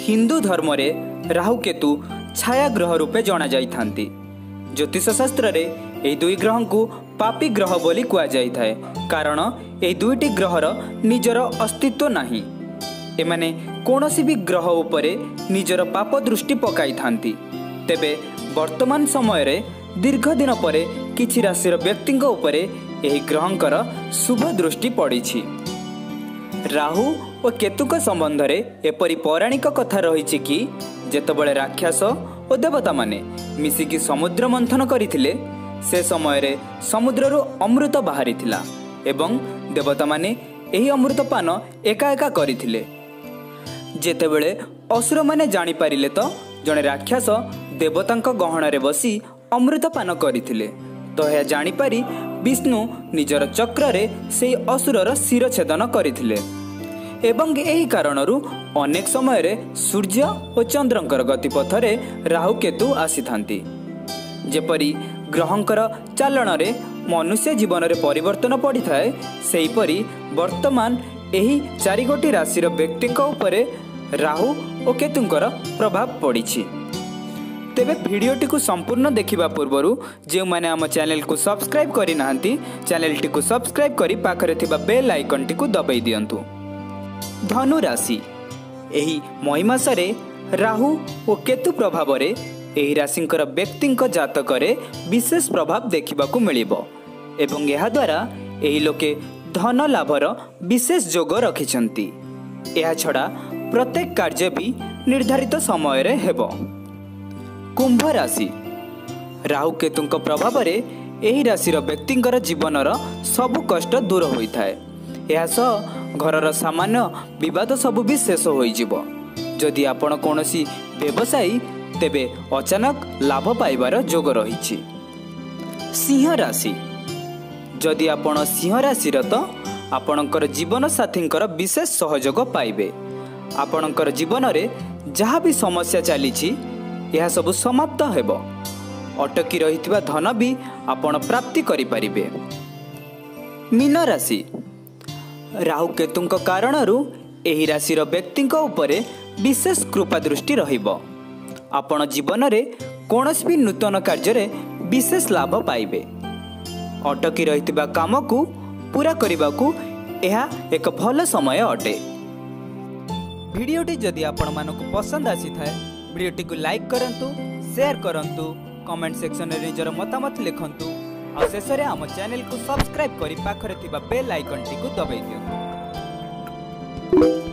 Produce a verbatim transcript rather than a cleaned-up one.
हिंदू धर्म रे राहु केतु छाया ग्रह रूपे जना जाई थांती। ज्योतिष शास्त्र रे ए दुई ग्रह को पापी ग्रह बोली कुआ जाई थाए, कारण ए दुईटी ग्रहर निजर अस्तित्व नाही। एमाने कोनोसी भी ग्रह उपरे निजर पाप दृष्टि पकाई थांती। तेबे वर्तमान समय रे दीर्घ दिन परे किछि राशिर व्यक्तिंक उपरे एही ग्रहंकर शुभ दृष्टि पड़िछि। राहु और केतुक संबंध रे एपरि पौराणिक कथा रहिछि कि जेतबळे राक्षस और देवता माने मिसिकी समुद्र मंथन करिथिले, से समय रे समुद्ररु अमृत बाहरिथिला एवं देवता माने एही अमृत पान एका एका करिथिले। जेतेबळे असुर माने जानि पारिले तो जणे राक्षस देवतांक गहण रे बसी अमृत पान करिथिले, तो यह जानि पारि विष्णु निजर चक्र रे से असुरर शिरछेदन करिथिले। एवं एही कारणरू अनेक समय रे सूर्य और चंद्रंकर गतिपथ रे राहु केतु आसी थांती। जेपरि ग्रहंकर चालन रे मनुष्य जीवन रे परिवर्तन पड़ी थाए, सेहीपरि वर्तमान एही चारि गोटी राशिर व्यक्तिंक उपरे राहु और केतुंकर प्रभाव पड़िछि। तेबे भिडियोटी को संपूर्ण देखिबा पूर्वरु जे माने आम चैनल को सब्सक्राइब करि नाहंती, चैनल टी को सब्सक्राइब करि पाखरे थिबा बेल आइकन टी को दबाई दियंतु। धनु राशि एही मई मासरे राहु और केतु प्रभाव रे एही राशिंकर व्यक्तिंक जातक रे विशेष प्रभाव देखिबाकू मिलिबो एवं एहा द्वारा एही लोके धन लाभर विशेष जोग रखिछंती। एहा छडा प्रत्येक कार्य भी निर्धारित समय रे हेबो। कुंभ राशि राहु केतुंक प्रभाव रे एही राशिर व्यक्तिंकर जीवनर सबु कष्ट दूर होइथाए। एहा सह घरर सामान्य विवाद सबु भी शेष होइजिबो। जदि आपण कोनोसी व्यवसायी तेबे अचानक लाभ पाइबार जोग रहिछि। सिंह राशि जदि आपण सिंह राशिर तो आपणकर जीवन साथींकर विशेष सहयोग पाइबे। आपणकर जीवन रे जहाँ भी समस्या चलीछि यह सब समाप्त हेबो। अटकी रहिथिबा धन भी आपण प्राप्ति करि परिबे। मीन राशि राहु केतुंक कारणरू एही राशिर व्यक्तिंक उपरे विशेष कृपा दृष्टि रहिबो। आपण जीवन रे कोनोसी भी नूतन कार्य रे विशेष लाभ पाइबे। अटकी रहिथिबा काम को पूरा करिबाकू एहा एक भल समय अटे। भिडियोटी जदि आपण मानकु पसंद आसी थाए भिडियोटी को लाइक करंतु, शेयर करंतु, कमेंट सेक्शन रे निजर मतामत लिखंतु और शेष रे हम चैनल को सब्सक्राइब करि पाखरे थिबा बेल आइकन टी को दबाई दियंतु।